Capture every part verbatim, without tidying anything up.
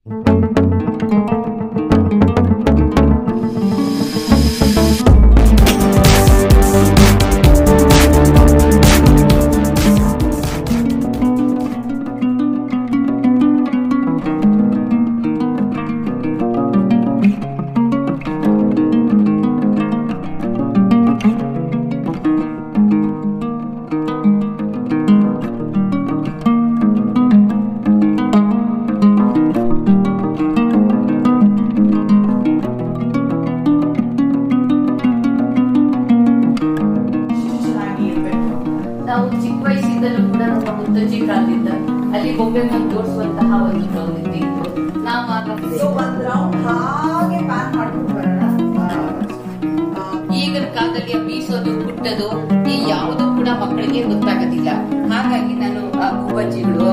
ನಾವು ಚಿಕ್ಕ ವಯಸ್ಸಿಂದಲೂ ಕೂಡ ನಮ್ಮ ಮುತ್ತಜ್ಜಿ ಕಾಲದಿಂದ ಅಲ್ಲಿ ಬೊಂಬೆಗಳನ್ನ ಜೋಡಿಸುವಂತಹ ಒಂದು ಪ್ರವೃತ್ತಿ ಇತ್ತು. ನಾವು ಈಗಿನ ಕಾಲದಲ್ಲಿ ಬೀಸೋದು ಕುಟ್ಟೋದು ಈ ಯಾವುದು ಕೂಡ ಮಕ್ಕಳಿಗೆ ಗೊತ್ತಾಗೋದಿಲ್ಲ. ಹಾಗಾಗಿ ನಾನು ಆ ಗುಬ್ಬಚ್ಚಿಗಳು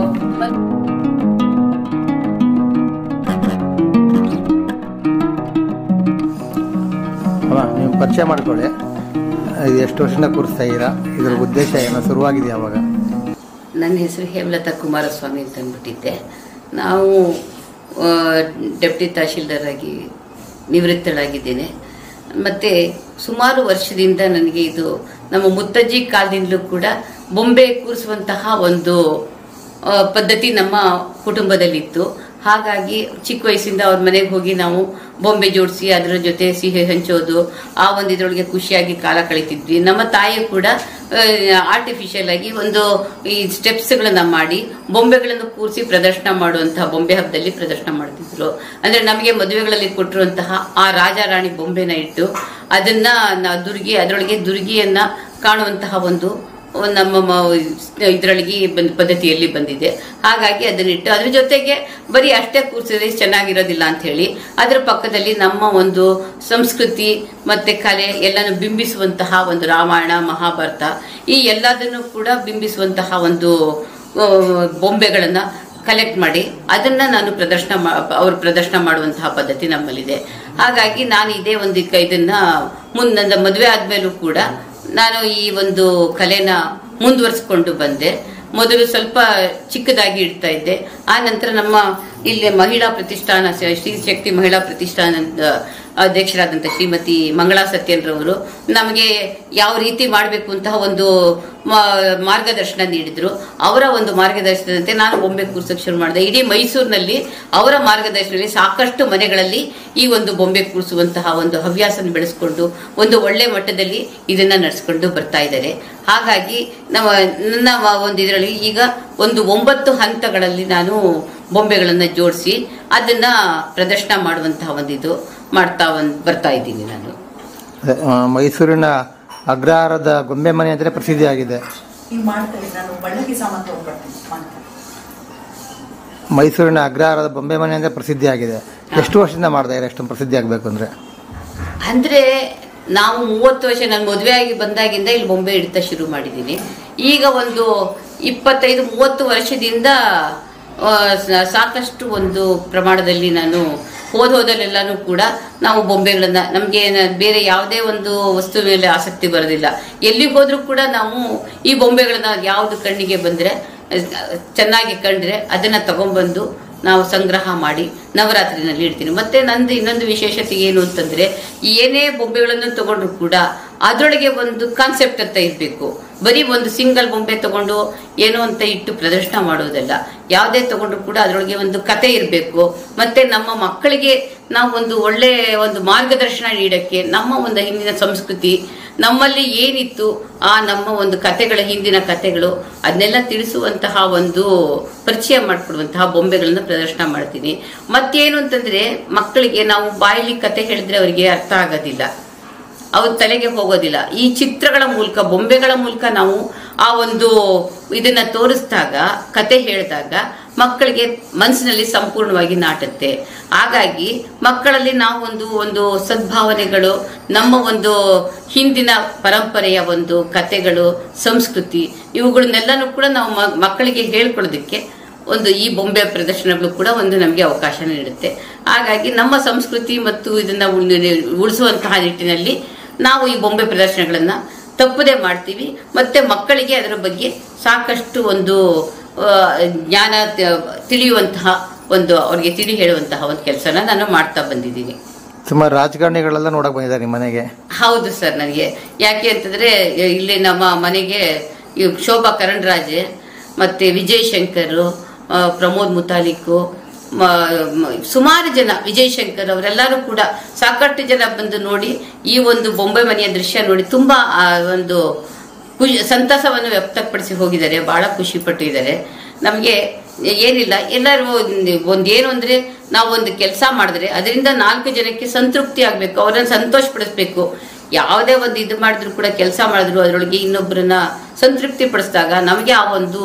ನೀವು ಪರಿಚಯ ಮಾಡ್ಕೊಳ್ಳಿ. ಇದು ಎಷ್ಟು ವರ್ಷದಿಂದ ಕೂರಿಸ್ತಾ ಇದ್ದೀರಾ? ಇದರ ಉದ್ದೇಶ ಏನೋ ಶುರುವಾಗಿದೆ ಯಾವಾಗ? ನನ್ನ ಹೆಸರು ಹೇಮಲತಾ ಕುಮಾರಸ್ವಾಮಿ ಅಂತ ಅಂದ್ಬಿಟ್ಟಿದ್ದೆ. ನಾವು ಡೆಪ್ಟಿ ತಹಶೀಲ್ದಾರ್ ಆಗಿ ನಿವೃತ್ತಳಾಗಿದ್ದೇನೆ. ಮತ್ತು ಸುಮಾರು ವರ್ಷದಿಂದ ನನಗೆ ಇದು ನಮ್ಮ ಮುತ್ತಜ್ಜಿ ಕಾಲದಿಂದಲೂ ಕೂಡ ಬೊಂಬೆ ಕೂರಿಸುವಂತಹ ಒಂದು ಪದ್ಧತಿ ನಮ್ಮ ಕುಟುಂಬದಲ್ಲಿತ್ತು. ಹಾಗಾಗಿ ಚಿಕ್ಕ ವಯಸ್ಸಿಂದ ಅವ್ರ ಮನೆಗೆ ಹೋಗಿ ನಾವು ಬೊಂಬೆ ಜೋಡಿಸಿ ಅದರ ಜೊತೆ ಸಿಹಿ ಹಂಚೋದು, ಆ ಒಂದು ಇದರೊಳಗೆ ಖುಷಿಯಾಗಿ ಕಾಲ ಕಳೀತಿದ್ವಿ. ನಮ್ಮ ತಾಯಿ ಕೂಡ ಆರ್ಟಿಫಿಷಿಯಲ್ ಆಗಿ ಒಂದು ಈ ಸ್ಟೆಪ್ಸ್ಗಳನ್ನ ಮಾಡಿ ಬೊಂಬೆಗಳನ್ನು ಕೂರಿಸಿ ಪ್ರದರ್ಶನ ಮಾಡುವಂತಹ ಬೊಂಬೆ ಹಬ್ಬದಲ್ಲಿ ಪ್ರದರ್ಶನ ಮಾಡ್ತಿದ್ರು. ಅಂದ್ರೆ ನಮಗೆ ಮದುವೆಗಳಲ್ಲಿ ಕೊಟ್ಟಿರುವಂತಹ ಆ ರಾಜ ರಾಣಿ ಬೊಂಬೆನ ಇಟ್ಟು ಅದನ್ನ ದುರ್ಗಿ ಅದರೊಳಗೆ ದುರ್ಗಿಯನ್ನ ಕಾಣುವಂತಹ ಒಂದು ನಮ್ಮ ಇದರೊಳಗೆ ಪದ್ಧತಿಯಲ್ಲಿ ಬಂದಿದೆ. ಹಾಗಾಗಿ ಅದನ್ನಿಟ್ಟು ಅದ್ರ ಜೊತೆಗೆ ಬರೀ ಅಷ್ಟೇ ಕೂರಿಸಿದ್ರೆ ಚೆನ್ನಾಗಿರೋದಿಲ್ಲ ಅಂತ ಹೇಳಿ ಅದರ ಪಕ್ಕದಲ್ಲಿ ನಮ್ಮ ಒಂದು ಸಂಸ್ಕೃತಿ ಮತ್ತೆ ಕಲೆ ಎಲ್ಲಾನು ಬಿಂಬಿಸುವಂತಹ ಒಂದು ರಾಮಾಯಣ ಮಹಾಭಾರತ ಈ ಎಲ್ಲದನ್ನು ಕೂಡ ಬಿಂಬಿಸುವಂತಹ ಒಂದು ಬೊಂಬೆಗಳನ್ನ ಕಲೆಕ್ಟ್ ಮಾಡಿ ಅದನ್ನ ನಾನು ಪ್ರದರ್ಶನ ಅವರು ಪ್ರದರ್ಶನ ಮಾಡುವಂತಹ ಪದ್ಧತಿ ನಮ್ಮಲ್ಲಿದೆ. ಹಾಗಾಗಿ ನಾನು ಇದೇ ಒಂದು ಇದನ್ನ ಮುಂದೆ ನನ್ನ ಮದುವೆ ಆದ್ಮೇಲೂ ಕೂಡ ನಾನು ಈ ಒಂದು ಕಲೆನ ಮುಂದುವರಿಸಿಕೊಂಡು ಬಂದೆ. ಮೊದಲು ಸ್ವಲ್ಪ ಚಿಕ್ಕದಾಗಿ ಇಡ್ತಾ ಇದ್ದೆ. ಆ ನಂತರ ನಮ್ಮ ಇಲ್ಲಿ ಮಹಿಳಾ ಪ್ರತಿಷ್ಠಾನ ಶ್ರೀ ಶಕ್ತಿ ಮಹಿಳಾ ಪ್ರತಿಷ್ಠಾನದ ಅಧ್ಯಕ್ಷರಾದಂಥ ಶ್ರೀಮತಿ ಮಂಗಳಾ ಸತ್ಯನ್ರವರು ನಮಗೆ ಯಾವ ರೀತಿ ಮಾಡಬೇಕು ಅಂತ ಒಂದು ಮಾರ್ಗದರ್ಶನ ನೀಡಿದ್ರು. ಅವರ ಒಂದು ಮಾರ್ಗದರ್ಶನದಂತೆ ನಾನು ಬೊಂಬೆ ಕೂರ್ಸಕ್ಕೆ ಶುರು ಮಾಡಿದೆ. ಇಡೀ ಮೈಸೂರಿನಲ್ಲಿ ಅವರ ಮಾರ್ಗದರ್ಶನದಲ್ಲಿ ಸಾಕಷ್ಟು ಮನೆಗಳಲ್ಲಿ ಈ ಒಂದು ಬೊಂಬೆ ಕೂರಿಸುವಂತಹ ಒಂದು ಹವ್ಯಾಸನ ಬೆಳೆಸ್ಕೊಂಡು ಒಂದು ಒಳ್ಳೆ ಮಟ್ಟದಲ್ಲಿ ಇದನ್ನ ನಡೆಸ್ಕೊಂಡು ಬರ್ತಾ ಇದ್ದಾರೆ. ಹಾಗಾಗಿ ನಮ್ಮ ನನ್ನ ಒಂದು ಇದರಲ್ಲಿ ಈಗ ಒಂದು ಒಂಬತ್ತು ಹಂತಗಳಲ್ಲಿ ನಾನು ಬೊಂಬೆಗಳನ್ನ ಜೋಡಿಸಿ ಅದನ್ನ ಪ್ರದರ್ಶನ ಮಾಡುವಂತಹ ಒಂದು ಇದು ಮಾಡ್ತಾ ಒಂದು ಬರ್ತಾ ಇದ್ದೀನಿ. ನಾನು ಮೈಸೂರಿನ ಅಗ್ರಹಾರದ ಗೊಂಬೆ ಮನೆ ಅಂದ್ರೆ ಪ್ರಸಿದ್ಧಿ ಆಗಿದೆ. ಮೈಸೂರಿನ ಅಗ್ರಹಾರದ ಬೊಂಬೆ ಮನೆ ಅಂದ್ರೆ ಪ್ರಸಿದ್ಧಿ ಆಗಿದೆ. ಎಷ್ಟು ವರ್ಷದಿಂದ ಮಾಡ್ತಾ ಇದ್ದಾರೆ ಎಷ್ಟು ಪ್ರಸಿದ್ಧಿ ಆಗ್ಬೇಕು ಅಂದ್ರೆ? ಅಂದ್ರೆ ನಾವು ಮೂವತ್ತು ವರ್ಷ ನಾನು ಮದುವೆ ಆಗಿ ಬಂದಾಗಿಂದ ಇಲ್ಲಿ ಬೊಂಬೆ ಇಡ್ತಾ ಶುರು ಮಾಡಿದ್ದೀನಿ. ಈಗ ಒಂದು ಇಪ್ಪತ್ತೈದು ಮೂವತ್ತು ವರ್ಷದಿಂದ ಸಾಕಷ್ಟು ಒಂದು ಪ್ರಮಾಣದಲ್ಲಿ ನಾನು ಹೋದ ಹೋದಲ್ಲೆಲ್ಲಾನು ಕೂಡ ನಾವು ಬೊಂಬೆಗಳನ್ನ ನಮ್ಗೆ ಬೇರೆ ಯಾವುದೇ ಒಂದು ವಸ್ತು ಮೇಲೆ ಆಸಕ್ತಿ ಬರೋದಿಲ್ಲ. ಎಲ್ಲಿಗೆ ಹೋದ್ರೂ ಕೂಡ ನಾವು ಈ ಬೊಂಬೆಗಳನ್ನ ಯಾವ್ದು ಕಣ್ಣಿಗೆ ಬಂದ್ರೆ ಚೆನ್ನಾಗಿ ಕಂಡ್ರೆ ಅದನ್ನ ತಗೊಂಡ್ಬಂದು ನಾವು ಸಂಗ್ರಹ ಮಾಡಿ ನವರಾತ್ರಿನಲ್ಲಿ ಇಡ್ತೀನಿ. ಮತ್ತೆ ನಂದು ಇನ್ನೊಂದು ವಿಶೇಷತೆ ಏನು ಅಂತಂದ್ರೆ ಏನೇ ಬೊಂಬೆಗಳನ್ನು ತಗೊಂಡ್ರು ಕೂಡ ಅದರೊಳಗೆ ಒಂದು ಕಾನ್ಸೆಪ್ಟ್ ಅಂತ ಇರಬೇಕು. ಬರೀ ಒಂದು ಸಿಂಗಲ್ ಬೊಂಬೆ ತಗೊಂಡು ಏನೋ ಅಂತ ಇಟ್ಟು ಪ್ರದರ್ಶನ ಮಾಡೋದಲ್ಲ. ಯಾವುದೇ ತಗೊಂಡ್ರು ಕೂಡ ಅದರೊಳಗೆ ಒಂದು ಕತೆ ಇರಬೇಕು. ಮತ್ತೆ ನಮ್ಮ ಮಕ್ಕಳಿಗೆ ನಾವು ಒಂದು ಒಳ್ಳೆ ಒಂದು ಮಾರ್ಗದರ್ಶನ ನೀಡಕ್ಕೆ ನಮ್ಮ ಒಂದು ಹಿಂದಿನ ಸಂಸ್ಕೃತಿ ನಮ್ಮಲ್ಲಿ ಏನಿತ್ತು ಆ ನಮ್ಮ ಒಂದು ಕತೆಗಳ ಹಿಂದಿನ ಕತೆಗಳು ಅದನ್ನೆಲ್ಲ ತಿಳಿಸುವಂತಹ ಒಂದು ಪರಿಚಯ ಮಾಡಿಕೊಡುವಂತಹ ಬೊಂಬೆಗಳನ್ನ ಪ್ರದರ್ಶನ ಮಾಡ್ತೀನಿ. ಮತ್ತೇನು ಅಂತಂದ್ರೆ ಮಕ್ಕಳಿಗೆ ನಾವು ಬಾಯಲ್ಲಿ ಕತೆ ಹೇಳಿದ್ರೆ ಅವರಿಗೆ ಅರ್ಥ ಆಗೋದಿಲ್ಲ, ಅವ್ರ ತಲೆಗೆ ಹೋಗೋದಿಲ್ಲ. ಈ ಚಿತ್ರಗಳ ಮೂಲಕ ಬೊಂಬೆಗಳ ಮೂಲಕ ನಾವು ಆ ಒಂದು ಇದನ್ನ ತೋರಿಸಿದಾಗ ಕತೆ ಹೇಳಿದಾಗ ಮಕ್ಕಳಿಗೆ ಮನಸ್ಸಿನಲ್ಲಿ ಸಂಪೂರ್ಣವಾಗಿ ನಾಟುತ್ತೆ. ಹಾಗಾಗಿ ಮಕ್ಕಳಲ್ಲಿ ನಾವು ಒಂದು ಒಂದು ಸದ್ಭಾವನೆಗಳು ನಮ್ಮ ಒಂದು ಹಿಂದಿನ ಪರಂಪರೆಯ ಒಂದು ಕತೆಗಳು ಸಂಸ್ಕೃತಿ ಇವುಗಳನ್ನೆಲ್ಲನೂ ಕೂಡ ನಾವು ಮಕ್ಕಳಿಗೆ ಹೇಳ್ಕೊಳ್ಳೋದಕ್ಕೆ ಒಂದು ಈ ಬೊಂಬೆ ಪ್ರದರ್ಶನಗಳು ಕೂಡ ಒಂದು ನಮಗೆ ಅವಕಾಶ ನೀಡುತ್ತೆ. ಹಾಗಾಗಿ ನಮ್ಮ ಸಂಸ್ಕೃತಿ ಮತ್ತು ಇದನ್ನ ಉಳಿಸುವಂತಹ ನಿಟ್ಟಿನಲ್ಲಿ ನಾವು ಈ ಬೊಂಬೆ ಪ್ರದರ್ಶನಗಳನ್ನ ತಪ್ಪದೇ ಮಾಡ್ತೀವಿ. ಮತ್ತೆ ಮಕ್ಕಳಿಗೆ ಅದರ ಬಗ್ಗೆ ಸಾಕಷ್ಟು ಒಂದು ಜ್ಞಾನ ತಿಳಿಯುವಂತಹ ಒಂದು ಅವ್ರಿಗೆ ತಿಳಿ ಹೇಳುವಂತಹ ಒಂದು ಕೆಲಸನ ನಾನು ಮಾಡ್ತಾ ಬಂದಿದ್ದೀನಿ. ಸುಮಾರು ರಾಜಕಾರಣಿಗಳೆಲ್ಲ ನೋಡಕ್ ಬಂದಿದ್ದಾರೆ ನಿಮ್ಮ ಮನೆಗೆ. ಹೌದು ಸರ್, ನನಗೆ ಯಾಕೆ ಅಂತಂದ್ರೆ ಇಲ್ಲಿ ನಮ್ಮ ಮನೆಗೆ ಶೋಭಾ ಕರಂದ್ರಾಜೆ ಮತ್ತೆ ವಿಜಯ್ ಶಂಕರ್, ಪ್ರಮೋದ್ ಮುತಾಲಿಕ್, ಸುಮಾರು ಜನ, ವಿಜಯ್ ಶಂಕರ್ ಅವರೆಲ್ಲರೂ ಕೂಡ ಸಾಕಷ್ಟು ಜನ ಬಂದು ನೋಡಿ ಈ ಒಂದು ಬೊಂಬೆ ಮನೆಯ ದೃಶ್ಯ ನೋಡಿ ತುಂಬಾ ಒಂದು ಖುಷಿ ಸಂತಸವನ್ನು ವ್ಯಕ್ತಪಡಿಸಿ ಹೋಗಿದ್ದಾರೆ. ಬಹಳ ಖುಷಿ ಪಟ್ಟಿದ್ದಾರೆ. ನಮಗೆ ಏನಿಲ್ಲ, ಎಲ್ಲರೂ ಒಂದೇನು ಅಂದ್ರೆ ನಾವು ಒಂದು ಕೆಲಸ ಮಾಡಿದ್ರೆ ಅದರಿಂದ ನಾಲ್ಕು ಜನಕ್ಕೆ ಸಂತೃಪ್ತಿ ಆಗ್ಬೇಕು, ಅವರನ್ನು ಸಂತೋಷ ಪಡಿಸ್ಬೇಕು. ಯಾವುದೇ ಒಂದು ಇದು ಮಾಡಿದ್ರು ಕೂಡ, ಕೆಲಸ ಮಾಡಿದ್ರು ಅದರೊಳಗೆ ಇನ್ನೊಬ್ಬರನ್ನ ಸಂತೃಪ್ತಿ ಪಡಿಸಿದಾಗ ನಮಗೆ ಆ ಒಂದು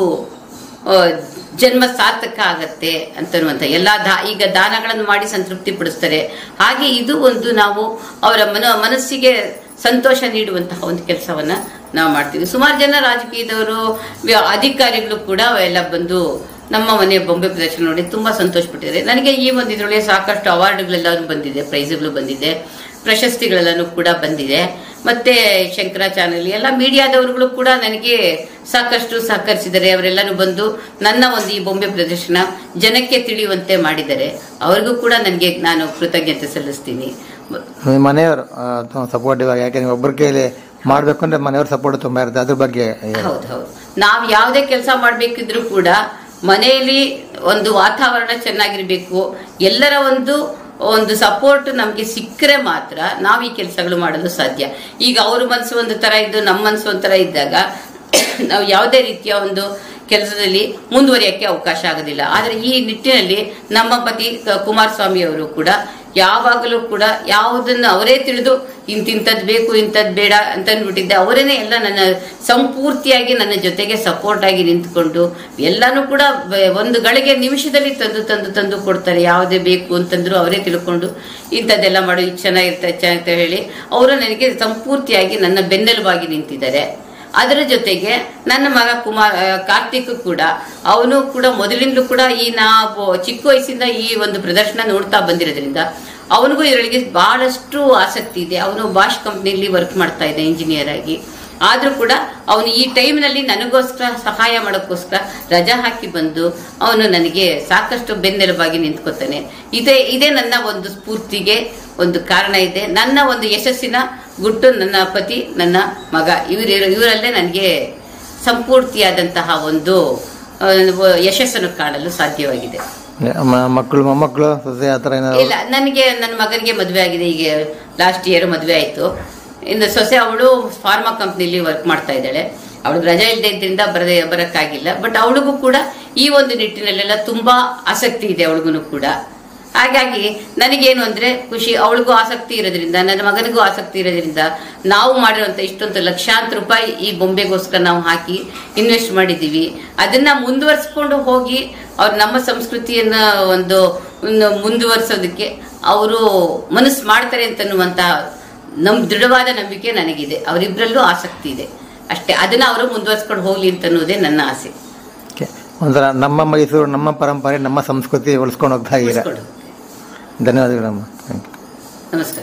ಜನ್ಮ ಸಾರ್ಥಕ ಆಗತ್ತೆ ಅಂತನ್ನುವಂತ ಎಲ್ಲಾ ದಾ ಈಗ ದಾನಗಳನ್ನು ಮಾಡಿ ಸಂತೃಪ್ತಿ ಪಡಿಸ್ತಾರೆ. ಹಾಗೆ ಇದು ಒಂದು ನಾವು ಅವರ ಮನ ಮನಸ್ಸಿಗೆ ಸಂತೋಷ ನೀಡುವಂತಹ ಒಂದು ಕೆಲಸವನ್ನ ನಾವು ಮಾಡ್ತೀವಿ. ಸುಮಾರು ಜನ ರಾಜಕೀಯದವರು, ಅಧಿಕಾರಿಗಳು ಕೂಡ ಎಲ್ಲ ಬಂದು ನಮ್ಮ ಮನೆಯ ಬೊಂಬೆ ಪ್ರದರ್ಶನ ನೋಡಿ ತುಂಬಾ ಸಂತೋಷ ಪಟ್ಟಿದ್ದಾರೆ. ನನಗೆ ಈ ಒಂದು ಇದರೊಳಗೆ ಸಾಕಷ್ಟು ಅವಾರ್ಡ್ಗಳೆಲ್ಲರೂ ಬಂದಿದೆ, ಪ್ರೈಸ್ಗಳು ಬಂದಿದೆ, ಪ್ರಶಸ್ತಿಗಳೆಲ್ಲನೂ ಕೂಡ ಬಂದಿದೆ. ಮತ್ತೆ ಶಂಕರ ಚಾನೆಲ್ ಎಲ್ಲ ಮೀಡಿಯಾದವರುಗಳು ಕೂಡ ನನಗೆ ಸಾಕಷ್ಟು ಸಹಕರಿಸಿದ್ದಾರೆ. ಅವರೆಲ್ಲರೂ ಬಂದು ನನ್ನ ಒಂದು ಈ ಬೊಂಬೆ ಪ್ರದರ್ಶನ ಜನಕ್ಕೆ ತಿಳಿಯುವಂತೆ ಮಾಡಿದ್ದಾರೆ. ಅವ್ರಿಗೂ ಕೂಡ ನನಗೆ ನಾನು ಕೃತಜ್ಞತೆ ಸಲ್ಲಿಸ್ತೀನಿ. ಮನೆಯವರು ಸಪೋರ್ಟ್, ಯಾಕೆ ನೀವು ಒಬ್ಬರ ಕೈಲಿ ಮಾಡ್ಬೇಕು ಅಂದ್ರೆ ಮನೆಯವ್ರ ಸಪೋರ್ಟ್ ತುಂಬಾ ಇರುತ್ತೆ. ಅದ್ರ ಬಗ್ಗೆ ಹೌದು ಹೌದು ನಾವ್ ಯಾವುದೇ ಕೆಲಸ ಮಾಡ್ಬೇಕಿದ್ರು ಕೂಡ ಮನೆಯಲ್ಲಿ ಒಂದು ವಾತಾವರಣ ಚೆನ್ನಾಗಿರ್ಬೇಕು, ಎಲ್ಲರ ಒಂದು ಒಂದು ಸಪೋರ್ಟ್ ನಮ್ಗೆ ಸಿಕ್ಕರೆ ಮಾತ್ರ ನಾವು ಈ ಕೆಲಸಗಳು ಮಾಡಲು ಸಾಧ್ಯ. ಈಗ ಅವ್ರ ಮನಸ್ಸು ಒಂದು ತರ ಇದ್ದು ನಮ್ಮ ಮನಸ್ಸು ಒಂಥರ ಇದ್ದಾಗ ನಾವು ಯಾವುದೇ ರೀತಿಯ ಒಂದು ಕೆಲಸದಲ್ಲಿ ಮುಂದುವರಿಯಕ್ಕೆ ಅವಕಾಶ ಆಗೋದಿಲ್ಲ. ಆದ್ರೆ ಈ ನಿಟ್ಟಿನಲ್ಲಿ ನಮ್ಮ ಪತಿ ಕುಮಾರಸ್ವಾಮಿ ಅವರು ಕೂಡ ಯಾವಾಗಲೂ ಕೂಡ ಯಾವುದನ್ನು ಅವರೇ ತಿಳಿದು ಇಂತಿಂತದ್ ಬೇಕು ಇಂಥದ್ ಬೇಡ ಅಂತ ಅಂದ್ಬಿಟ್ಟಿದ್ದೆ. ಅವರೇನೆ ಎಲ್ಲ ನನ್ನ ಸಂಪೂರ್ತಿಯಾಗಿ ನನ್ನ ಜೊತೆಗೆ ಸಪೋರ್ಟ್ ಆಗಿ ನಿಂತ್ಕೊಂಡು ಎಲ್ಲಾನು ಕೂಡ ಒಂದು ಗಳಿಗೆ ನಿಮಿಷದಲ್ಲಿ ತಂದು ತಂದು ತಂದು ಕೊಡ್ತಾರೆ. ಯಾವುದೇ ಬೇಕು ಅಂತಂದ್ರು ಅವರೇ ತಿಳ್ಕೊಂಡು ಇಂಥದ್ದೆಲ್ಲ ಮಾಡು, ಇದು ಚೆನ್ನಾಗಿರ್ತ ಅಂತ ಹೇಳಿ ಅವರು ನನಗೆ ಸಂಪೂರ್ತಿಯಾಗಿ ನನ್ನ ಬೆನ್ನೆಲುಬಾಗಿ ನಿಂತಿದ್ದಾರೆ. ಅದರ ಜೊತೆಗೆ ನನ್ನ ಮಗ ಕುಮಾರ್ ಕಾರ್ತಿಕ್ ಕೂಡ, ಅವನು ಕೂಡ ಮೊದಲಿಂದಲೂ ಕೂಡ ಈ ನಾವು ಚಿಕ್ಕ ವಯಸ್ಸಿಂದ ಈ ಒಂದು ಪ್ರದರ್ಶನ ನೋಡ್ತಾ ಬಂದಿರೋದ್ರಿಂದ ಅವನಿಗೂ ಇದರೊಳಗೆ ಬಹಳಷ್ಟು ಆಸಕ್ತಿ ಇದೆ. ಅವನು ಬಾಷ್ ಕಂಪ್ನಿಯಲ್ಲಿ ವರ್ಕ್ ಮಾಡ್ತಾ ಇದ್ದ ಇಂಜಿನಿಯರ್ ಆಗಿ. ಆದ್ರೂ ಕೂಡ ಅವನು ಈ ಟೈಮ್ನಲ್ಲಿ ನನಗೋಸ್ಕರ ಸಹಾಯ ಮಾಡೋಕ್ಕೋಸ್ಕರ ರಜಾ ಹಾಕಿ ಬಂದು ಅವನು ನನಗೆ ಸಾಕಷ್ಟು ಬೆನ್ನೆಲುಬಾಗಿ ನಿಂತ್ಕೋತಾನೆ. ಇದೇ ಇದೇ ನನ್ನ ಒಂದು ಸ್ಫೂರ್ತಿಗೆ ಒಂದು ಕಾರಣ ಇದೆ. ನನ್ನ ಒಂದು ಯಶಸ್ಸಿನ ಗುಟ್ಟು ನನ್ನ ಪತಿ, ನನ್ನ ಮಗ, ಇವರು ಇವರಲ್ಲೇ ನನಗೆ ಸಂಪೂರ್ತಿಯಾದಂತಹ ಒಂದು ಯಶಸ್ಸನ್ನು ಕಾಣಲು ಸಾಧ್ಯವಾಗಿದೆ. ಮಕ್ಕಳು ಮೊಮ್ಮಕ್ಕಳು ಇಲ್ಲ, ನನಗೆ ನನ್ನ ಮಗನಿಗೆ ಮದುವೆ ಆಗಿದೆ. ಈಗ ಲಾಸ್ಟ್ ಇಯರ್ ಮದುವೆ ಆಯ್ತು. ಇನ್ನು ಸೊಸೆ ಅವಳು ಫಾರ್ಮಾ ಕಂಪ್ನಿಲಿ ವರ್ಕ್ ಮಾಡ್ತಾ ಇದ್ದಾಳೆ. ಅವಳಿಗೆ ರಜಾ ಇಲ್ಲದೆ ಇದ್ರಿಂದ ಬರದೆ ಬರಕ್ಕಾಗಿಲ್ಲ. ಬಟ್ ಅವಳಿಗೂ ಕೂಡ ಈ ಒಂದು ನಿಟ್ಟಿನಲ್ಲೆಲ್ಲ ತುಂಬಾ ಆಸಕ್ತಿ ಇದೆ, ಅವಳಿಗೂ ಕೂಡ. ಹಾಗಾಗಿ ನನಗೇನು ಅಂದ್ರೆ ಖುಷಿ, ಅವಳಿಗೂ ಆಸಕ್ತಿ ಇರೋದ್ರಿಂದ ನನ್ನ ಮಗನಿಗೂ ಆಸಕ್ತಿ ಇರೋದ್ರಿಂದ ನಾವು ಮಾಡಿರುವಂತ ಇಷ್ಟೊಂದು ಲಕ್ಷಾಂತರ ರೂಪಾಯಿ ಈ ಬೊಂಬೆಗೋಸ್ಕರ ನಾವು ಹಾಕಿ ಇನ್ವೆಸ್ಟ್ ಮಾಡಿದ್ದೀವಿ. ಅದನ್ನ ಮುಂದುವರ್ಸ್ಕೊಂಡು ಹೋಗಿ ಅವ್ರು ನಮ್ಮ ಸಂಸ್ಕೃತಿಯನ್ನ ಒಂದು ಮುಂದುವರ್ಸೋದಕ್ಕೆ ಅವರು ಮನಸ್ಸು ಮಾಡ್ತಾರೆ ಅಂತನ್ನುವಂತ ನಮ್ ದೃಢವಾದ ನಂಬಿಕೆ ನನಗಿದೆ. ಅವರಿಬ್ರಲ್ಲೂ ಆಸಕ್ತಿ ಇದೆ ಅಷ್ಟೇ. ಅದನ್ನ ಅವರು ಮುಂದುವರ್ಸ್ಕೊಂಡು ಹೋಗ್ಲಿ ಅಂತ ಅನ್ನೋದೇ ನನ್ನ ಆಸೆ. ಒಂಥರ ನಮ್ಮ ಮೈಸೂರು, ನಮ್ಮ ಪರಂಪರೆ, ನಮ್ಮ ಸಂಸ್ಕೃತಿ ಉಳಿಸ್ಕೊಂಡು ಹೋಗ್ತಾ ಇದ್ದೀರಾ. ಧನ್ಯವಾದಗಳಮ್ಮ. ನಮಸ್ಕಾರ.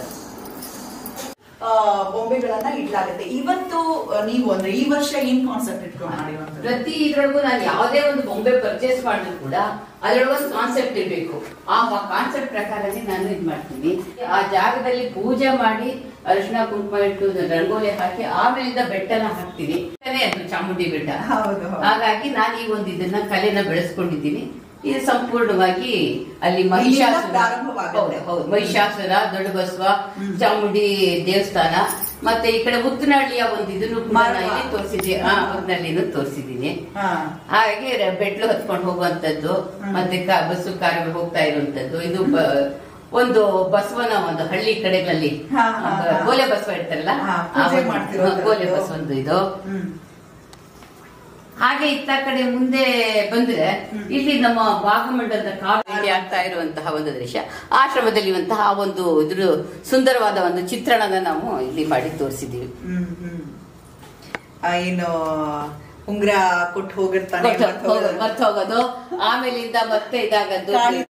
ಬೊಂಬೆಗಳನ್ನ ಇಡ್ಲಾಗುತ್ತೆ. ಇವತ್ತು ನೀವು ಅಂದ್ರೆ ಈ ವರ್ಷ ಏನ್ ಕಾನ್ಸೆಪ್ಟ್ ಇಟ್ಕೊಂಡು ಮಾಡಿರುವಂತ? ಪ್ರತಿ ಇದ್ರೊಳಗೂ ನಾನು ಯಾವುದೇ ಒಂದು ಬೊಂಬೆ ಪರ್ಚೇಸ್ ಮಾಡಿದ್ರು ಕೂಡ ಅದರೊಳಗೊಂದು ಕಾನ್ಸೆಪ್ಟ್ ಇರಬೇಕು. ಆ ಕಾನ್ಸೆಪ್ಟ್ ಪ್ರಕಾರನೇ ನಾನು ಇದ್ ಮಾಡ್ತೀನಿ. ಆ ಜಾಗದಲ್ಲಿ ಪೂಜೆ ಮಾಡಿ ಅರಿಶಿನ ಕುಂಕುಮ ಇಟ್ಟು ರಂಗೋಲಿ ಹಾಕಿ ಆಮೇಲಿಂದ ಬೆಟ್ಟನ ಹಾಕ್ತೀನಿ. ಅದು ಚಾಮುಂಡಿ ಬೆಟ್ಟ. ಹಾಗಾಗಿ ನಾನು ಈ ಒಂದು ಇದನ್ನ ಕಲೆನ ಬೆಳೆಸ್ಕೊಂಡಿದ್ದೀನಿ. ಇದು ಸಂಪೂರ್ಣವಾಗಿ ಅಲ್ಲಿ ಮಹಿಷಾಸುರ, ಹೌದು ಮಹಿಷಾಸುರ, ದೊಡ್ಡ ಬಸವ, ಚಾಮುಂಡಿ ದೇವಸ್ಥಾನ, ಮತ್ತೆ ಈ ಕಡೆ ಉತ್ತನಹಳ್ಳಿಯ ಒಂದು ಇದನ್ನು ಕೂಡ ಇಲ್ಲಿ ತೋರಿಸಿದ್ದೀನಿ. ಆ ಉತ್ತನಹಳ್ಳಿನೂ ತೋರಿಸಿದ್ದೀನಿ. ಹಾಗೆ ಬೆಟ್ಲು ಹತ್ಕೊಂಡು ಹೋಗುವಂತದ್ದು, ಮತ್ತೆ ಬಸ್ಸು ಕಾರುಗಳು ಹೋಗ್ತಾ ಇರುವಂತದ್ದು. ಇದು ಒಂದು ಬಸವನ ಒಂದು ಹಳ್ಳಿ ಕಡೆಗಳಲ್ಲಿ ಗೋಲೆ ಬಸವ ಇರ್ತಾರಲ್ಲ, ಗೋಲೆ ಬಸವಂದು ಇದು. ಹಾಗೆ ಇತ್ತ ಕಡೆ ಮುಂದೆ ಬಂದ್ರೆ ಇಲ್ಲಿ ನಮ್ಮ ಭಾಗಮಂಡಲದ ಕಾವೇರಿ ಆಗ್ತಾ ಇರುವಂತಹ ಒಂದು ದೃಶ್ಯ, ಆಶ್ರಮದಲ್ಲಿ ಇರುವಂತಹ ಒಂದು ಇದ್ರ ಸುಂದರವಾದ ಒಂದು ಚಿತ್ರಣನ ನಾವು ಇಲ್ಲಿ ಮಾಡಿ ತೋರಿಸಿದೀವಿ. ಏನು ಉಂಗ್ರ ಕೊಟ್ಟು ಹೋಗಿರ್ತಾನೆ, ಮರ್ತ ಹೋಗೋದು, ಆಮೇಲಿಂದ ಮತ್ತೆ ಇದಾಗದ್ದು.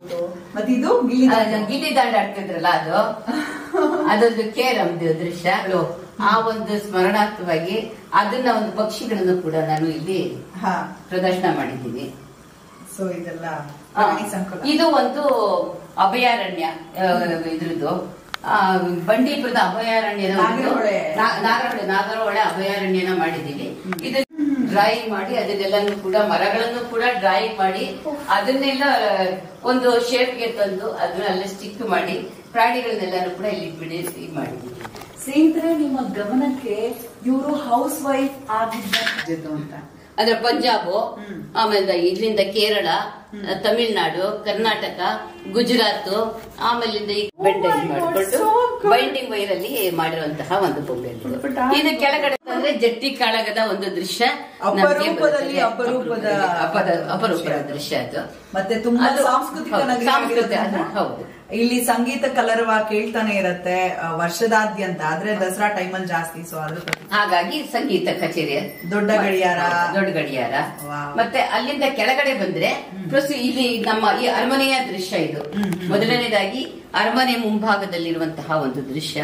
ಮತ್ತೆ ಇದು ಗಿಲ್ಲಿ ಗಿಲ್ಲಿ ದಾಂಡು ಆಡ್ತಿದ್ರಲ್ಲ ಅದು ಅದೊಂದು ಕೇರಂ ದೃಶ್ಯ. ಆ ಒಂದು ಸ್ಮರಣಾರ್ಥವಾಗಿ ಅದನ್ನ ಒಂದು ಪಕ್ಷಿಗಳನ್ನು ಕೂಡ ನಾನು ಇಲ್ಲಿ ಪ್ರದರ್ಶನ ಮಾಡಿದ್ದೀನಿ. ಸೊ ಇದೆಲ್ಲ ಇದು ಒಂದು ಅಭಯಾರಣ್ಯ ಇದ್ರದ್ದು ಬಂಡೀಪುರದ ಅಭಯಾರಣ್ಯದ ನಾಗರಹೊಳೆ ನಾಗರಹೊಳೆ ಅಭಯಾರಣ್ಯನ ಮಾಡಿದ್ದೀವಿ. ಇದು ಡ್ರಾಯಿಂಗ್ ಮಾಡಿ ಅದನ್ನೆಲ್ಲನೂ ಕೂಡ ಮರಗಳನ್ನು ಕೂಡ ಡ್ರಾಯಿಂಗ್ ಮಾಡಿ ಅದನ್ನೆಲ್ಲ ಒಂದು ಶೇಪ್ಗೆ ತಂದು ಅದನ್ನೆಲ್ಲ ಸ್ಟಿಕ್ ಮಾಡಿ ಪ್ರಾಣಿಗಳನ್ನೆಲ್ಲರೂ ಕೂಡ ಇಲ್ಲಿ ಬಿಡಿ ಇದು ಮಾಡಿದ್ದೀವಿ. ಸ್ನೇಹಿತರೆ, ನಿಮ್ಮ ಗಮನಕ್ಕೆ ಇವರು ಹೌಸ್ ವೈಫ್ ಆಗಿದ್ದು ಅಂತ ಅಂದ್ರೆ ಪಂಜಾಬ್, ಆಮೇಲೆ ಇಲ್ಲಿಂದ ಕೇರಳ, ತಮಿಳ್ನಾಡು, ಕರ್ನಾಟಕ, ಗುಜರಾತ್, ಆಮೇಲಿಂದ ಈ ಬೆಂಡಿಂಗ್ ಮಾಡಿಕೊಂಡು ಬೈಂಡಿಂಗ್ ವೈರ್ ಅಲ್ಲಿ ಮಾಡಿರುವಂತಹ ಒಂದು ಬೊಂಬೆ. ಇದು ಕೆಳಗಡೆ ಅಂದ್ರೆ ಜಟ್ಟಿ ಕಾಳಗದ ಒಂದು ದೃಶ್ಯ, ಅಪರೂಪದಲ್ಲಿ ಅಪರೂಪದ ಅಪರೂಪದ ದೃಶ್ಯ ಅದು. ಮತ್ತೆ ತುಂಬಾ ಸಾಂಸ್ಕೃತಿಕ. ಹೌದು, ಇಲ್ಲಿ ಸಂಗೀತ ಕಲರವ ಕೇಳ್ತಾನೆ ಇರತ್ತೆ ವರ್ಷದಾದ್ಯಂತ. ಆದ್ರೆ ದಸರಾ ಟೈಮಲ್ಲಿ ಜಾಸ್ತಿ. ಸೊ ಅದ್ರ ಹಾಗಾಗಿ ಸಂಗೀತ ಕಚೇರಿ, ದೊಡ್ಡ ಗಡಿಯಾರ ದೊಡ್ಡ ಗಡಿಯಾರ. ಮತ್ತೆ ಅಲ್ಲಿಂದ ಕೆಳಗಡೆ ಬಂದ್ರೆ ಇಲ್ಲಿ ನಮ್ಮ ಈ ಅರಮನೆಯ ದೃಶ್ಯ. ಇದು ಮೊದಲನೇದಾಗಿ ಅರಮನೆ ಮುಂಭಾಗದಲ್ಲಿರುವಂತಹ ಒಂದು ದೃಶ್ಯ.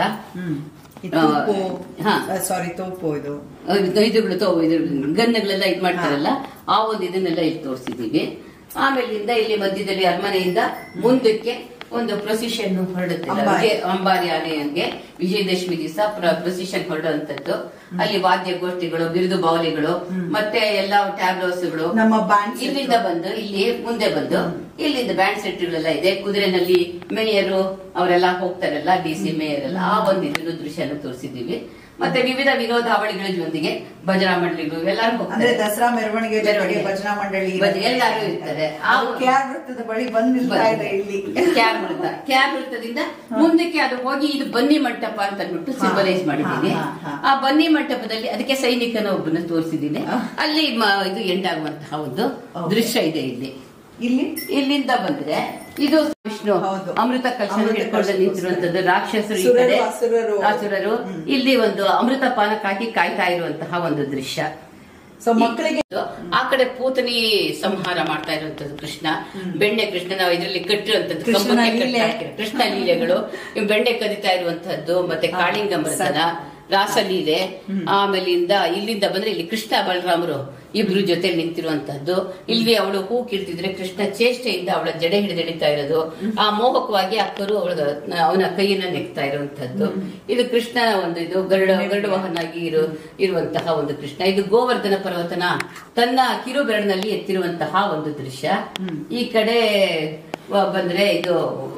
ಸಾರಿ ತೋಪು ಇದು ಇದುಗಳು ತೋ ಇದು ಗನ್ನುಗಳೆಲ್ಲ ಇದ್ ಮಾಡ್ತಾರಲ್ಲ, ಆ ಒಂದು ಇದನ್ನೆಲ್ಲ ಇಲ್ಲಿ ತೋರಿಸಿದೀವಿ. ಆಮೇಲಿಂದ ಇಲ್ಲಿ ಮಧ್ಯದಲ್ಲಿ ಅರಮನೆಯಿಂದ ಮುಂದಕ್ಕೆ ಒಂದು ಪ್ರೊಸಿಷನ್ ಹೊರಡುತ್ತೆ. ಅಂಬಾರಿ ಆನೆಗೆ ವಿಜಯದಶಮಿ ದಿವಸ ಪ್ರೊಸಿಷನ್ ಹೊರಡುವಂತದ್ದು. ಅಲ್ಲಿ ವಾದ್ಯ ಗೋಷ್ಠಿಗಳು, ಬಿರುದು ಬಾವಲಿಗಳು, ಮತ್ತೆ ಎಲ್ಲಾ ಟ್ಯಾಬ್ಲೋಸ್ಗಳು ನಮ್ಮ ಬ್ಯಾಂಡ್ ಇಲ್ಲಿಂದ ಬಂದು ಇಲ್ಲಿ ಮುಂದೆ ಬಂದು ಇಲ್ಲಿಂದ ಬ್ಯಾಂಡ್ ಸೆಟ್ಗಳೆಲ್ಲ ಇದೆ. ಕುದುರೆನಲ್ಲಿ ಮೇಯರು ಅವರೆಲ್ಲ ಹೋಗ್ತಾರಲ್ಲ, ಡಿ ಸಿ ಮೇಯರ್ ಎಲ್ಲ, ಆ ಒಂದು ಇದನ್ನು ದೃಶ್ಯನ ತೋರಿಸಿದೀವಿ. ಮತ್ತೆ ವಿವಿಧ ವಿರೋಧಾವಳಿಗಳ ಜೊತೆಗೆ ಭಜನಾ ಮಂಡಳಿಗಳು ಎಲ್ಲರೂ ಹೋಗ್ತಾರೆ. ದಸರಾ ಮೆರವಣಿಗೆ ಭಜನಾ ಮಂಡಳಿ ಎಲ್ಲರೂ ಇರ್ತಾರೆ. ಕ್ಯಾರ್ ವೃತ್ತದ ಬಳಿ ಬಂದ್ ನಿಲ್ತಾ ಇದೆ ಇಲ್ಲಿ. ಕ್ಯಾರ್ ವೃತ್ತ, ಕ್ಯಾರ್ ವೃತ್ತದಿಂದ ಮುಂದಕ್ಕೆ ಅದು ಹೋಗಿ ಇದು ಬನ್ನಿ ಮಂಟಪ ಅಂತ ಅಂದ್ಬಿಟ್ಟು ಸಿಂಬಲೈಸ್ ಮಾಡಿದ್ದೀನಿ. ಆ ಬನ್ನಿ ಮಂಟಪದಲ್ಲಿ ಅದಕ್ಕೆ ಸೈನಿಕನ ಒಬ್ಬನ ತೋರಿಸಿದ್ದೀನಿ. ಅಲ್ಲಿ ಇದು ಎಂಡಾಗುವಂತಹ ಒಂದು ದೃಶ್ಯ ಇದೆ. ಇಲ್ಲಿ ಇಲ್ಲಿ ಇಲ್ಲಿಂದ ಬಂದ್ರೆ ಇದು ವಿಷ್ಣು ಅಮೃತ ಕಲಶ ಹಿಡ್ಕೊಂಡು ನಿಂತಿರುವಂತದ್ದು. ರಾಕ್ಷಸರು ಈ ಕಡೆ, ಅಸುರರು ಇಲ್ಲಿ ಒಂದು ಅಮೃತ ಪಾನಕ್ಕಾಗಿ ಕಾಯ್ತಾ ಇರುವಂತಹ ಒಂದು ದೃಶ್ಯ. ಸೊ ಮಕ್ಕಳಿಗೆ ಆ ಕಡೆ ಪೂತನಿ ಸಂಹಾರ ಮಾಡ್ತಾ ಇರುವಂತದ್ದು ಕೃಷ್ಣ, ಬೆಣ್ಣೆ ಕೃಷ್ಣ ನಾವು ಇದರಲ್ಲಿ ಕಟ್ಟಿರುವಂತದ್ದು ಕೃಷ್ಣ ಲೀಲೆಗಳು, ಬೆಣ್ಣೆ ಕದಿತಾ ಇರುವಂತಹದ್ದು, ಮತ್ತೆ ಕಾಳಿಂಗಮೃತನ ರಾಸಲೀಲೆ. ಆಮೇಲಿಂದ ಇಲ್ಲಿಂದ ಬಂದ್ರೆ ಇಲ್ಲಿ ಕೃಷ್ಣ ಬಲರಾಮರು ಇಬ್ರು ಜೊತೆ ನಿಂತಿರುವಂತಹದ್ದು. ಇಲ್ಲಿ ಅವಳು ಹೂ ಕಿರ್ತಿದ್ರೆ ಕೃಷ್ಣ ಚೇಷ್ಟೆಯಿಂದ ಅವಳ ಜಡೆ ಹಿಡಿದಿಡಿತಾ ಇರೋದು. ಆ ಮೋಹಕವಾಗಿ ಅಕ್ಕರು ಅವಳ ಅವನ ಕೈಯನ್ನ ನೆಕ್ತಾ ಇರುವಂತಹದ್ದು. ಇದು ಕೃಷ್ಣನ ಒಂದು ಇದು ಗರುಡ ಗರುಡ ವಾಹನಾಗಿ ಇರು ಇರುವಂತಹ ಒಂದು ಕೃಷ್ಣ. ಇದು ಗೋವರ್ಧನ ಪರ್ವತನ ತನ್ನ ಕಿರು ಬೆರಳಿನಲ್ಲಿ ಎತ್ತಿರುವಂತಹ ಒಂದು ದೃಶ್ಯ. ಈ ಕಡೆ ಬಂದ್ರೆ ಇದು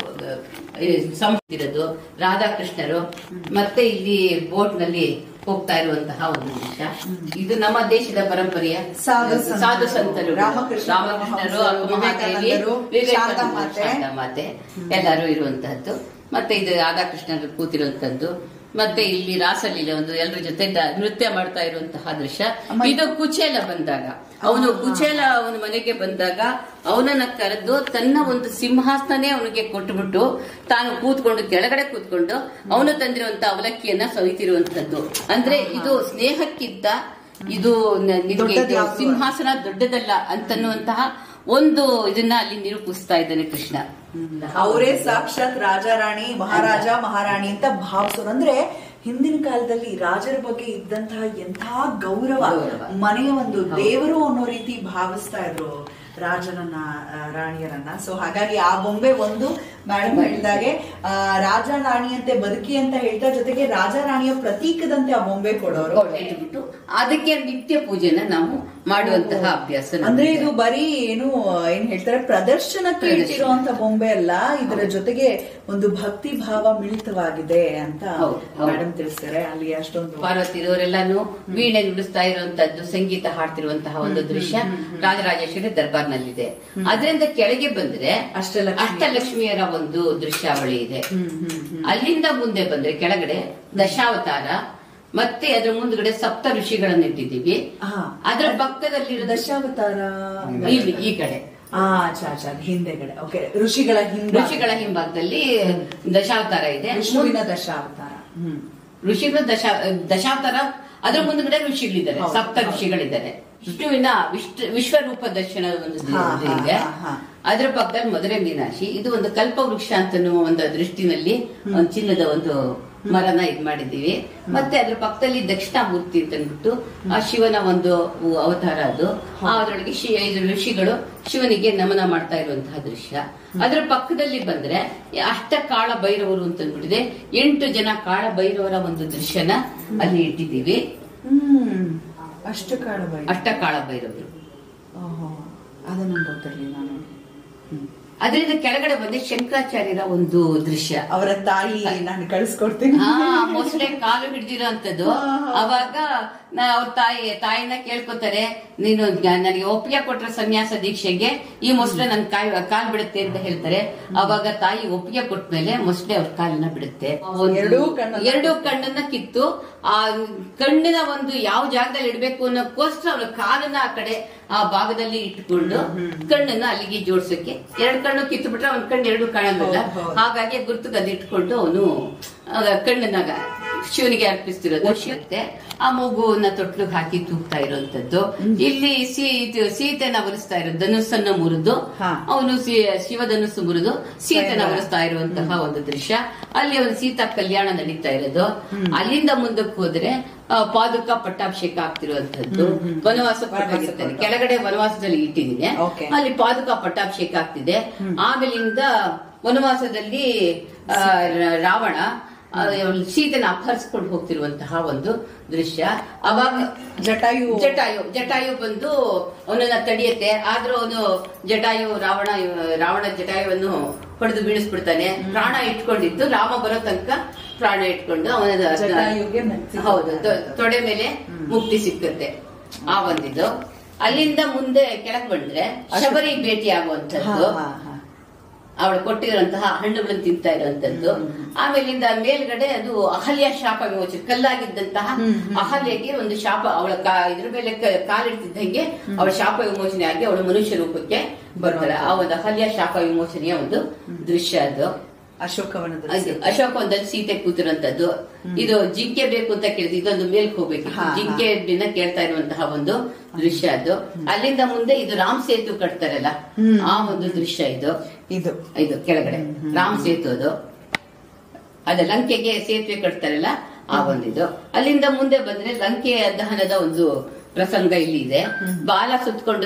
ಸಂಹಿರೋದು ರಾಧಾಕೃಷ್ಣರು, ಮತ್ತೆ ಇಲ್ಲಿ ಬೋಟ್ ನಲ್ಲಿ ಹೋಗ್ತಾ ಇರುವಂತಹ ಒಂದು ದೃಶ್ಯ. ಇದು ನಮ್ಮ ದೇಶದ ಪರಂಪರೆಯ ಸಾಧು ಸಂತರು, ರಾಮಕೃಷ್ಣರು, ಮಹಾದೇವಿ, ವಿವೇಕಾನಂದ ಮಾತೆ ಎಲ್ಲರೂ ಇರುವಂತಹದ್ದು. ಮತ್ತೆ ಇದು ರಾಧಾಕೃಷ್ಣರು ಕೂತಿರುವಂತದ್ದು. ಮತ್ತೆ ಇಲ್ಲಿ ರಾಸಲೀಲೆ ಒಂದು ಎಲ್ಲರ ಜೊತೆ ನೃತ್ಯ ಮಾಡ್ತಾ ಇರುವಂತಹ ದೃಶ್ಯ. ಇದು ಕುಚೇಲ ಬಂದಾಗ, ಅವನು ಕುಚೇಲ ಅವನ ಮನೆಗೆ ಬಂದಾಗ ಅವನನ್ನ ಕರೆದು ತನ್ನ ಒಂದು ಸಿಂಹಾಸನೇ ಅವನಿಗೆ ಕೊಟ್ಟುಬಿಟ್ಟು ತಾನು ಕೂತ್ಕೊಂಡು ಕೆಳಗಡೆ ಕೂತ್ಕೊಂಡು ಅವನು ತಂದಿರುವಂತಹ ಅವಲಕ್ಕಿಯನ್ನ ಸವಿತಿರುವಂತದ್ದು. ಅಂದ್ರೆ ಇದು ಸ್ನೇಹಕ್ಕಿಂತ ಇದು ಸಿಂಹಾಸನ ದೊಡ್ಡದಲ್ಲ ಅಂತನ್ನುವಂತಹ ಒಂದು ಇದನ್ನ ಅಲ್ಲಿ ನಿರೂಪಿಸ್ತಾ ಇದ್ದಾನೆ ಕೃಷ್ಣ. ಅವರೇ ಸಾಕ್ಷಾತ್ ರಾಜಾರಾಣಿ, ಮಹಾರಾಜ ಮಹಾರಾಣಿ ಅಂತ ಭಾವಿಸೋರು. ಅಂದ್ರೆ ಹಿಂದಿನ ಕಾಲದಲ್ಲಿ ರಾಜರ ಬಗ್ಗೆ ಇದ್ದಂತಹ ಎಂತಹ ಗೌರವ, ಮನೆಯ ಒಂದು ದೇವರು ಅನ್ನೋ ರೀತಿ ಭಾವಿಸ್ತಾ ಇದ್ರು ರಾಜನನ್ನ, ರಾಣಿಯರನ್ನ. ಸೊ ಹಾಗಾಗಿ ಆ ಬೊಂಬೆ ಒಂದು ಮೇಡಮ್ ಹೇಳಿದಾಗೆ ರಾಜ ರಾಣಿಯಂತೆ ಬದುಕಿ ಅಂತ ಹೇಳ್ತಾ, ಜೊತೆಗೆ ರಾಜ ರಾಣಿಯ ಪ್ರತೀಕದಂತೆ ಆ ಬೊಂಬೆ ಕೊಡೋರು. ಅದಕ್ಕೆ ನಿತ್ಯ ಪೂಜೆನ ನಾವು ಮಾಡುವಂತಹ ಅಭ್ಯಾಸ. ಅಂದ್ರೆ ಇದು ಬರೀ ಏನು ಏನ್ ಹೇಳ್ತಾರೆ ಪ್ರದರ್ಶನಕ್ಕೆ ಇಟ್ಟಿರುವಂತ ಬೊಂಬೆ ಅಲ್ಲ, ಇದರ ಜೊತೆಗೆ ಒಂದು ಭಕ್ತಿ ಭಾವ ಮಿಳಿತವಾಗಿದೆ ಅಂತ ಮೇಡಮ್ ತಿಳಿಸ್ತಾರೆ. ಅಲ್ಲಿ ಅಷ್ಟೊಂದು ಪಾರ್ವತಿರವರೆಲ್ಲಾನು ವೀಣೆ ನುಡಿಸ್ತಾ ಇರುವಂತದ್ದು, ಸಂಗೀತ ಹಾಡ್ತಿರುವಂತಹ ಒಂದು ದೃಶ್ಯ ರಾಜರಾಜೇಶ್ವರಿ ದರ್ಬಾರ್ನಲ್ಲಿದೆ. ಅದರಿಂದ ಕೆಳಗೆ ಬಂದ್ರೆ ಅಷ್ಟಲಕ್ಷ್ಮಿಯರ ಒಂದು ದೃಶ್ಯಾವಳಿ ಇದೆ. ಅಲ್ಲಿಂದ ಮುಂದೆ ಬಂದ್ರೆ ಕೆಳಗಡೆ ದಶಾವತಾರ, ಮತ್ತೆ ಅದ್ರ ಮುಂದ್ಗಡೆ ಸಪ್ತ ಋಷಿಗಳನ್ನ ಇಟ್ಟಿದ್ದೀವಿ. ಅದರ ಪಕ್ಕದಲ್ಲಿ ದಶಾವತಾರ ಇಲ್ಲಿ ಈ ಕಡೆ ಹಿಂದೆಗಡೆ ಋಷಿಗಳ ಋಷಿಗಳ ಹಿಂಭಾಗದಲ್ಲಿ ದಶಾವತಾರ ಇದೆ. ವಿಷ್ಣುವಿನ ದಶಾವತಾರ, ಋಷಿಗಳ ದಶಾ ದಶಾವತಾರ ಅದ್ರ ಮುಂದ್ಗಡೆ ಋಷಿಗಳಿದ್ದಾರೆ, ಸಪ್ತ ಋಷಿಗಳಿದ್ದಾರೆ. ವಿಷ್ಣುವಿನ ವಿಶ್ವರೂಪ ದರ್ಶನ ಒಂದು ಇದೆ. ಅದರ ಪಕ್ಕದಲ್ಲಿ ಮಧುರೆ ಮೀನಾಕ್ಷಿ. ಇದು ಒಂದು ಕಲ್ಪವೃಕ್ಷ ಅಂತ ಒಂದು ದೃಷ್ಟಿನಲ್ಲಿ ಒಂದು ಚಿನ್ನದ ಒಂದು ಮರನ ಇದ್ ಮಾಡಿದೀವಿ. ಮತ್ತೆ ಅದ್ರ ಪಕ್ಕದಲ್ಲಿ ದಕ್ಷಿಣಾಮೂರ್ತಿ ಅಂತ ಅಂದ್ಬಿಟ್ಟು ಆ ಶಿವನ ಒಂದು ಅವತಾರ ಅದು. ಅದರೊಳಗೆ ಋಷಿಗಳು ಶಿವನಿಗೆ ನಮನ ಮಾಡ್ತಾ ಇರುವಂತಹ ದೃಶ್ಯ. ಅದರ ಪಕ್ಕದಲ್ಲಿ ಬಂದ್ರೆ ಅಷ್ಟ ಕಾಳ ಭೈರವರು ಅಂತ ಅಂದ್ಬಿಟ್ಟಿದೆ. ಎಂಟು ಜನ ಕಾಳ ಭೈರವರ ಒಂದು ದೃಶ್ಯನ ಅಲ್ಲಿ ಇಟ್ಟಿದ್ದೀವಿ. ಹ್ಮ್ ಅಷ್ಟ ಕಾಳ ಭೈರವ ಅಷ್ಟ ಕಾಳ ಭೈರವರು ಅದನ್ನ ಗೊತ್ತಿರಲಿಲ್ಲ ನಾನು. ಅದರಿಂದ ಕೆಳಗಡೆ ಬಂದ್ರೆ ಶಂಕರಾಚಾರ್ಯರ ಒಂದು ದೃಶ್ಯ. ಅವರ ತಾಯಿ ನಾನು ಕಳಿಸ್ಕೊಡ್ತೀನಿ. ಹಾ ಮೊಸಳೆ ಕಾಲು ಹಿಡ್ದಿರೋ ಅಂತದ್ದು. ಅವಾಗ ಅವ್ರ ತಾಯಿ ತಾಯಿನ ಕೇಳ್ಕೊತಾರೆ, ನೀನು ನನಗೆ ಒಪ್ಪಿಗೆ ಕೊಟ್ರ ಸನ್ಯಾಸ ದೀಕ್ಷೆಗೆ ಈ ಮೊಸಳೆ ನನ್ ಕಾಯಿ ಕಾಲ್ ಬಿಡುತ್ತೆ ಅಂತ ಹೇಳ್ತಾರೆ. ಅವಾಗ ತಾಯಿ ಒಪ್ಪಿಗೆ ಕೊಟ್ಮೇಲೆ ಮೊಸಳೆ ಅವ್ರ ಕಾಲನ್ನ ಬಿಡುತ್ತೆ. ಎರಡೂ ಕಣ್ಣನ್ನ ಕಿತ್ತು ಆ ಕಣ್ಣಿನ ಒಂದು ಯಾವ ಜಾಗದಲ್ಲಿ ಇಡ್ಬೇಕು ಅನ್ನೋಕ್ಕೋಸ್ಕರ ಅವ್ರ ಕಾಲನ್ನ ಆ ಕಡೆ ಆ ಭಾಗದಲ್ಲಿ ಇಟ್ಕೊಂಡು ಕಣ್ಣನ್ನ ಅಲ್ಲಿಗೆ ಜೋಡ್ಸಕ್ಕೆ. ಎರಡು ಕಣ್ಣು ಕಿತ್ತು ಬಿಟ್ರೆ ಒಂದ್ ಕಣ್ಣು ಎರಡು ಕಾಣಲ್ಲ. ಹಾಗಾಗಿ ಗುರ್ತು ಅದು ಇಟ್ಕೊಂಡು ಅವನು ಕಣ್ಣನ್ನಾಗ ಶಿವನಿಗೆ ಅರ್ಪಿಸ್ತಿರೋದು. ಶಿವತೆ ಆ ಮಗುವನ್ನ ತೊಟ್ಲಿಗೆ ಹಾಕಿ ತೂಗ್ತಾ ಇರುವಂತದ್ದು. ಇಲ್ಲಿ ಸೀತೆನ ವರಿಸ್ತಾ ಇರೋದು, ಧನುಸ್ಸನ್ನ ಮುರಿದು ಅವನು ಶಿವ ಧನುಸ್ಸು ಮುರಿದು ಸೀತೆನ ವರಿಸ್ತಾ ಇರುವಂತಹ ಒಂದು ದೃಶ್ಯ. ಅಲ್ಲಿ ಒಂದು ಸೀತಾ ಕಲ್ಯಾಣ ನಡೀತಾ ಇರೋದು. ಅಲ್ಲಿಂದ ಮುಂದಕ್ಕೆ ಹೋದ್ರೆ ಪಾದುಕ ಪಟ್ಟಾಭಿಷೇಕ ಆಗ್ತಿರುವಂತದ್ದು. ವನವಾಸ ಕೆಳಗಡೆ ವನವಾಸದಲ್ಲಿ ಇಟ್ಟಿದ್ದೀನಿ, ಅಲ್ಲಿ ಪಾದುಕ ಪಟ್ಟಾಭಿಷೇಕ ಆಗ್ತಿದೆ. ಆಮೇಲಿಂದ ವನವಾಸದಲ್ಲಿ ರಾವಣ ಸೀತೆನ ಅಪಹರಿಸಿಕೊಂಡು ಹೋಗ್ತಿರುವಂತಹ ಒಂದು ದೃಶ್ಯ. ಅವಾಗ ಜಟಾಯು ಜಟಾಯು ಜಟಾಯು ಬಂದು ಅವನನ್ನ ತಡೆಯುತ್ತೆ. ಆದ್ರೂ ಅವನು ಜಟಾಯು ರಾವಣ ರಾವಣ ಜಟಾಯುವನ್ನು ಹೊಡೆದು ಬೀಳಿಸ್ಬಿಡ್ತಾನೆ. ಪ್ರಾಣ ಇಟ್ಕೊಂಡಿದ್ದು ರಾಮ ಬರೋ ತನಕ ಪ್ರಾಣ ಇಟ್ಕೊಂಡು ಅವನ ಹೌದು ತೊಡೆ ಮೇಲೆ ಮುಕ್ತಿ ಸಿಕ್ಕುತ್ತೆ. ಆ ಒಂದಿದು. ಅಲ್ಲಿಂದ ಮುಂದೆ ಕೆಳಗ್ ಬಂದ್ರೆ ಶಬರಿ ಭೇಟಿ ಆಗುವಂತದ್ದು, ಅವಳು ಕೊಟ್ಟಿರುವಂತಹ ಹಣ್ಣುಗಳನ್ನು ತಿಂತಾ ಇರುವಂತದ್ದು. ಆಮೇಲಿಂದ ಮೇಲ್ಗಡೆ ಅದು ಅಹಲ್ಯ ಶಾಪ ವಿಮೋಚನೆ, ಕಲ್ಲಾಗಿದ್ದಂತಹ ಅಹಲ್ಯಗೆ ಒಂದು ಶಾಪ, ಅವಳ ಇದ್ರ ಮೇಲೆ ಕಾಲಿಡ್ತಿದ್ದಂಗೆ ಅವಳ ಶಾಪ ವಿಮೋಚನೆ ಆಗಿ ಅವಳು ಮನುಷ್ಯ ರೂಪಕ್ಕೆ ಬರ್ತಾಳೆ. ಆ ಒಂದು ಅಹಲ್ಯ ಶಾಪ ವಿಮೋಚನೆಯ ಒಂದು ದೃಶ್ಯ ಅದು. ಅಶೋಕವನದ ಅಶೋಕವನದಲ್ಲಿ ಸೀತೆ ಕೂತಿರುವಂತದ್ದು. ಇದು ಜಿಂಕೆ ಬೇಕು ಅಂತ ಕೇಳಿದ್ರೆ ಇದೊಂದು ಮೇಲ್ಕ್ ಹೋಗ್ಬೇಕು, ಜಿಂಕೆ ಕೇಳ್ತಾ ಇರುವಂತಹ ಒಂದು ದೃಶ್ಯ ಅದು. ಅಲ್ಲಿಂದ ಮುಂದೆ ಇದು ರಾಮ್ ಸೇತು ಕಟ್ತಾರಲ್ಲ ಆ ಒಂದು ದೃಶ್ಯ ಇದು. ಇದು ಇದು ಕೆಳಗಡೆ ರಾಮ್ ಸೇತು ಅದು. ಅದ ಲಂಕೆಗೆ ಸೇತುವೆ ಕಟ್ತಾರಲ್ಲ ಆ ಒಂದಿದು. ಅಲ್ಲಿಂದ ಮುಂದೆ ಬಂದ್ರೆ ಲಂಕೆಯ ದಹನದ ಒಂದು ಪ್ರಸಂಗ ಇಲ್ಲಿ ಇದೆ. ಬಾಲ ಸುತ್ತಕೊಂಡು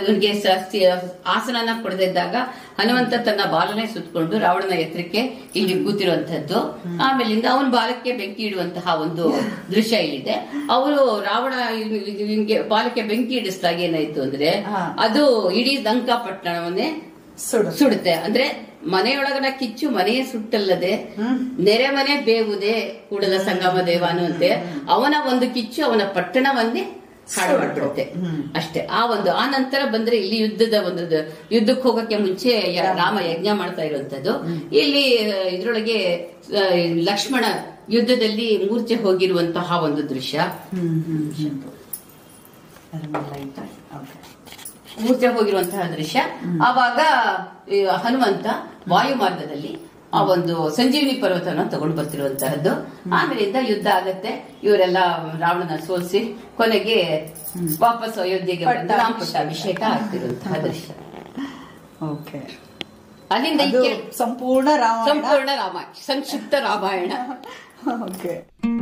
ಆಸನನ ಕೊಡದಿದ್ದಾಗ ಹನುಮಂತ ತನ್ನ ಬಾಲನೇ ಸುತ್ತಕೊಂಡು ರಾವಣನ ಎತ್ತರಕ್ಕೆ ಇಲ್ಲಿ ಕೂತಿರುವಂತದ್ದು. ಆಮೇಲಿಂದ ಅವನ ಬಾಲಕ್ಕೆ ಬೆಂಕಿ ಇಡುವಂತಹ ಒಂದು ದೃಶ್ಯ ಇಲ್ಲಿದೆ. ಅವರು ರಾವಣ ಬಾಲಕ್ಕೆ ಬೆಂಕಿ ಇಡಿಸಿದಾಗ ಏನಾಯ್ತು ಅಂದ್ರೆ ಅದು ಇಡೀ ಲಂಕಾ ಪಟ್ಟಣವನ್ನೇ ಸುಡುತ್ತೆ. ಅಂದ್ರೆ ಮನೆಯೊಳಗನ ಕಿಚ್ಚು ಮನೆಯೇ ಸುಟ್ಟಲ್ಲದೆ ನೆರೆ ಮನೆ ಬೇವುದೇ ಕೂಡಲ ಸಂಗಮ ದೇವ ಅನ್ನುವಂತೆ ಅವನ ಒಂದು ಕಿಚ್ಚು ಅವನ ಪಟ್ಟಣವನ್ನೇ ಹಾಳು ಮಾಡ್ಬಿಡುತ್ತೆ ಅಷ್ಟೇ. ಆ ಒಂದು ಆ ನಂತರ ಬಂದ್ರೆ ಇಲ್ಲಿ ಯುದ್ಧದ ಒಂದು ಯುದ್ಧಕ್ಕೆ ಹೋಗಕ್ಕೆ ಮುಂಚೆ ರಾಮ ಯಜ್ಞ ಮಾಡ್ತಾ ಇರುವಂತದ್ದು. ಇಲ್ಲಿ ಇದ್ರೊಳಗೆ ಲಕ್ಷ್ಮಣ ಯುದ್ಧದಲ್ಲಿ ಮೂರ್ಛೆ ಹೋಗಿರುವಂತಹ ಒಂದು ದೃಶ್ಯ. ಮೂರ್ಛೆ ಹೋಗಿರುವಂತಹ ದೃಶ್ಯ. ಆವಾಗ ಹನುಮಂತ ವಾಯು ಮಾರ್ಗದಲ್ಲಿ ಆ ಒಂದು ಸಂಜೀವಿನಿ ಪರ್ವತನ ತಗೊಂಡು ಬರ್ತಿರುವಂತಹದ್ದು. ಆಮೇಲಿಂದ ಯುದ್ಧ ಆಗತ್ತೆ. ಇವರೆಲ್ಲ ರಾವಣನ ಸೋಲಿಸಿ ಕೊನೆಗೆ ವಾಪಸ್ ಅಯೋಧ್ಯೆಗೆ ರಾಮ ಪಟ್ಟಾಭಿಷೇಕ ಆಗ್ತಿರುವಂತಹ ದೃಶ್ಯ. ಅಲ್ಲಿಂದ ಸಂಪೂರ್ಣ ಸಂಪೂರ್ಣ ರಾಮಾಯಣ, ಸಂಕ್ಷಿಪ್ತ ರಾಮಾಯಣ.